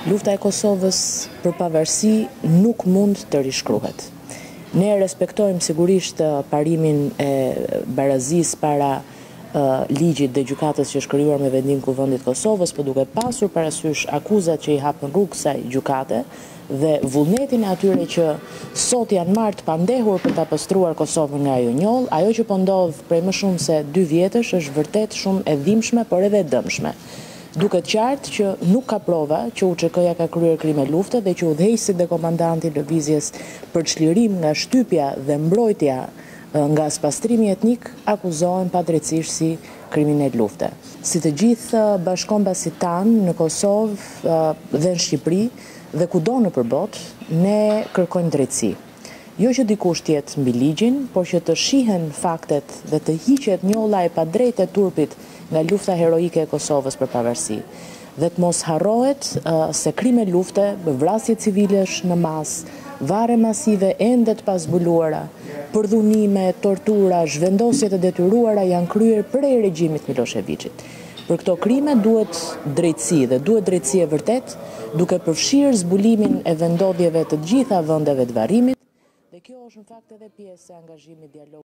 Lufta e Kosovës për pavarësi nuk mund të rishkruhet. Ne respektojmë sigurisht parimin e barazisë para ligjit dhe gjykatës që është krijuar me vendim Kuvendit Kosovës, por duke pasur parasysh akuzat që i hapën rrugë kësaj gjykate dhe vullnetin e atyre që sot janë marrë të pandehur për ta pastruar Kosovën nga ajo njoll, ajo që po ndodh prej më shumë se 2 vjetësh është vërtet shumë e dhimbshme, por edhe e dëmshme. Duket qartë që nuk ka prova që UÇK-ja ka kryer krime lufte dhe që udhëheqësit dhe komandanti lëvizjes për çlirim nga shtypja dhe mbrojtja nga spastrimi etnik akuzohen padrejtisht si kriminal lufte. Si të gjithë bashkombësit tanë në Kosovë dhe në Shqipëri dhe kudo nëpër botë, ne kërkojmë drejtësi. Jo që dikush të jetë mbi ligjin, por që të shihen faktet dhe të hiqet njolla e padrejtë e turpit nga lufta heroike e Kosovës për pavarësi. Dhe të mos harrohet se krime lufte, vrasje civilesh në masë, varre masive ende të pazbuluara, përdhunime, tortura, zhvendosje të detyruara janë kryer prej regjimit Miloševićit. Për këto krime duhet drejtësi dhe duhet drejtësi e vërtet, duke përfshirë zbulimin e vendodhjeve të gjitha vendeve të varrimit, dhe kjo është në fakt edhe pjesë e angazhimit dialog